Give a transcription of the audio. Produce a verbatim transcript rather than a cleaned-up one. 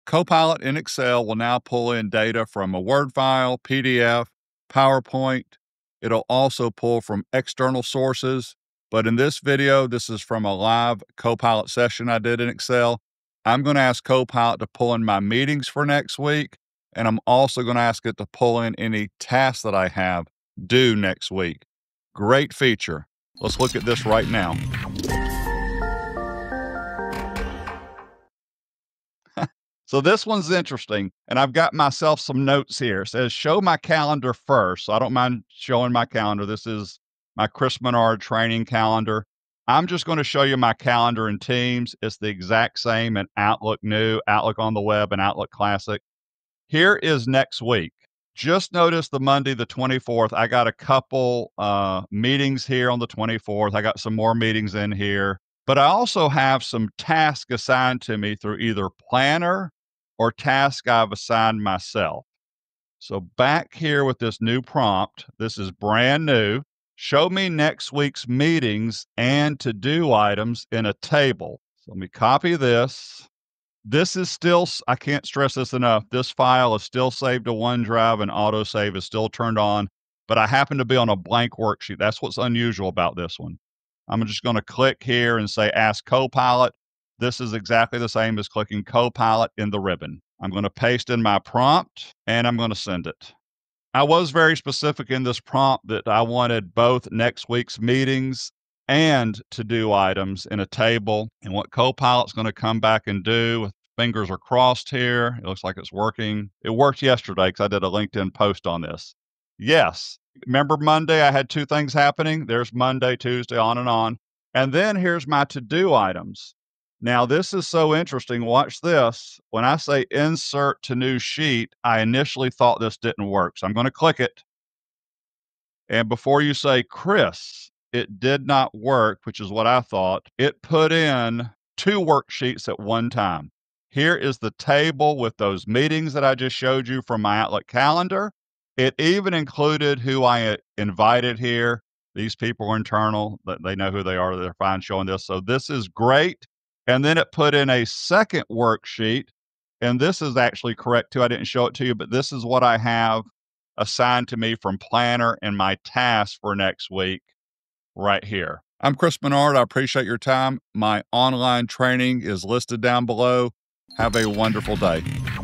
Copilot in Excel will now pull in data from a Word file, P D F, PowerPoint. It'll also pull from external sources. But in this video, this is from a live Copilot session I did in Excel. I'm going to ask Copilot to pull in my meetings for next week. And I'm also going to ask it to pull in any tasks that I have due next week. Great feature. Let's look at this right now. So this one's interesting, and I've got myself some notes here. It says, show my calendar first. So I don't mind showing my calendar. This is my Chris Menard training calendar. I'm just going to show you my calendar in Teams. It's the exact same in Outlook New, Outlook on the Web, and Outlook Classic. Here is next week. Just notice the Monday, the twenty-fourth. I got a couple uh, meetings here on the twenty-fourth. I got some more meetings in here. But I also have some tasks assigned to me through either Planner or task I've assigned myself. So back here with this new prompt, this is brand new. Show me next week's meetings and to-do items in a table. So let me copy this. This is still, I can't stress this enough, this file is still saved to OneDrive and autosave is still turned on, but I happen to be on a blank worksheet. That's what's unusual about this one. I'm just going to click here and say Ask Copilot. This is exactly the same as clicking Copilot in the ribbon. I'm going to paste in my prompt and I'm going to send it. I was very specific in this prompt that I wanted both next week's meetings and to-do items in a table. And what Copilot's going to come back and do, fingers are crossed here. It looks like it's working. It worked yesterday because I did a LinkedIn post on this. Yes. Remember Monday, I had two things happening. There's Monday, Tuesday, on and on. And then here's my to-do items. Now, this is so interesting. Watch this. When I say insert to new sheet, I initially thought this didn't work. So I'm going to click it. And before you say, Chris, it did not work, which is what I thought, it put in two worksheets at one time. Here is the table with those meetings that I just showed you from my Outlook calendar. It even included who I invited here. These people are internal. They know who they are. They're fine showing this. So this is great. And then it put in a second worksheet. And this is actually correct too. I didn't show it to you, but this is what I have assigned to me from Planner and my task for next week right here. I'm Chris Menard. I appreciate your time. My online training is listed down below. Have a wonderful day.